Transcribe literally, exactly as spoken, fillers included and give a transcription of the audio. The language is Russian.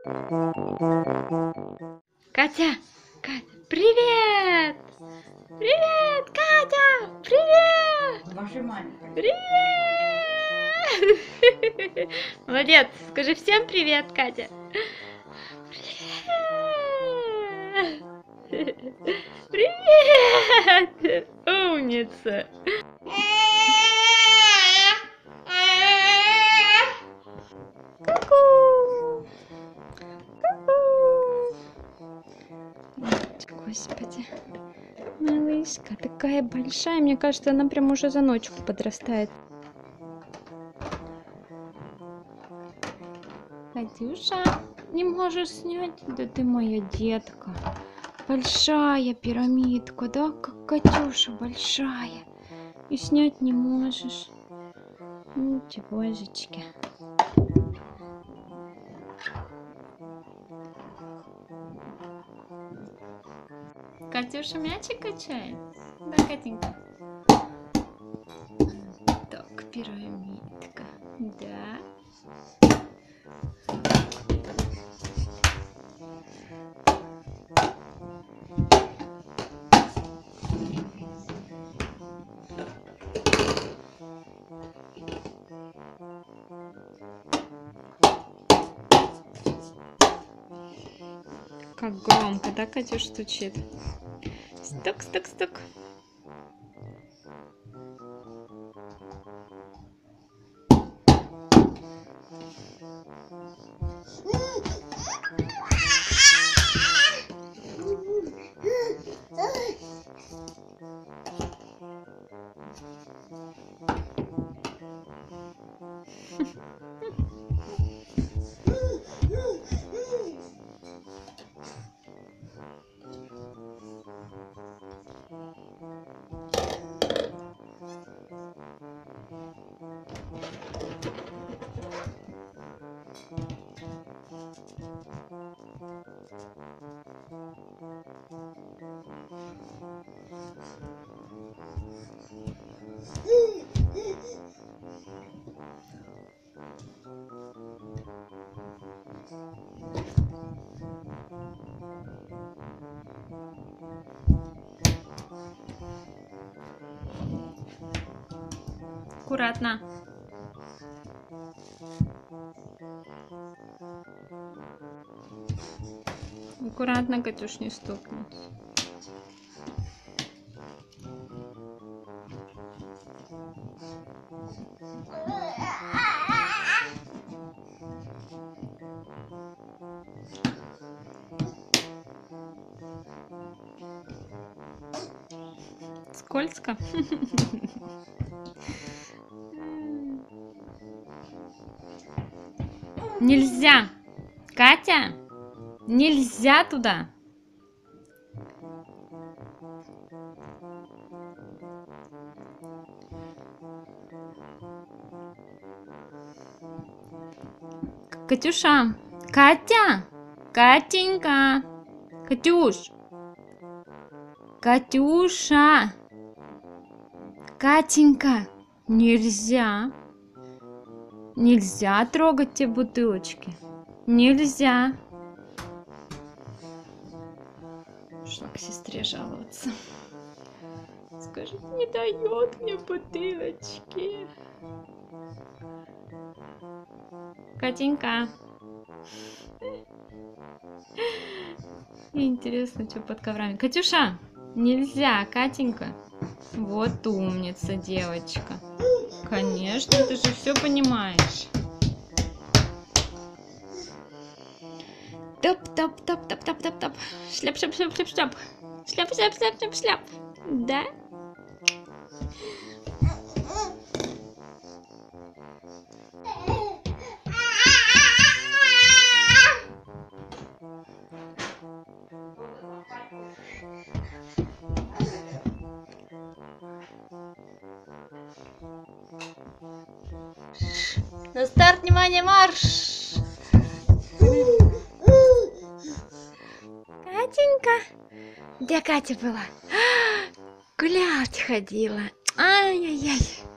Катя! Катя! Привет! Привет, Катя! Привет! Вашей маме. Привет! Молодец! Скажи всем привет, Катя! Привет! Привет! Умница! Ку-ку! Господи, малышка такая большая, мне кажется, она прям уже за ночку подрастает. Катюша, не можешь снять? Да ты моя детка. Большая пирамидка, да, как Катюша большая. И снять не можешь. Ну, божечки. Катюша мячик качает? Да, Катенька? Так, пирамидка. Да. Как громко, да, Катюш стучит? Стук, стук, стук. Аккуратно. Аккуратно, Катюш, не стукнуть. Скользко. Нельзя! Катя! Нельзя туда! Катюша! Катя! Катенька! Катюш! Катюша! Катенька! Нельзя! Нельзя трогать те бутылочки. Нельзя. Шла к сестре жаловаться. Скажет, не дает мне бутылочки. Катенька. Интересно, что под коврами. Катюша, нельзя, Катенька. Вот умница, девочка. Конечно, ты же все понимаешь. Топ-топ-топ-топ-топ-топ-топ. Шляп-шляп-шляп-шляп-шляп. Шляп-шляп-шляп-шляп-шляп. Да? На старт, внимание, марш! Катенька, где Катя была? Гулять ходила. Ай-яй-яй.